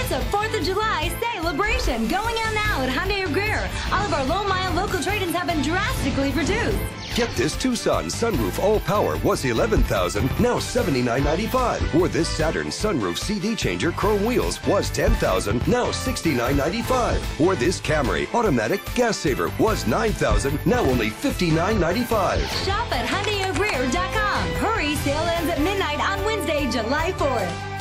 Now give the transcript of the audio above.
It's a 4th of July celebration going on now at Hyundai of Greer. All of our low-mile local trade-ins have been drastically reduced. Get this Tucson sunroof all-power was $11,000, now $79.95. Or this Saturn sunroof CD changer chrome wheels was $10,000, now $69.95. Or this Camry automatic gas saver was $9,000, now only $59.95. Shop at HyundaiofGreer.com. Hurry, sale ends at midnight on Wednesday, July 4th.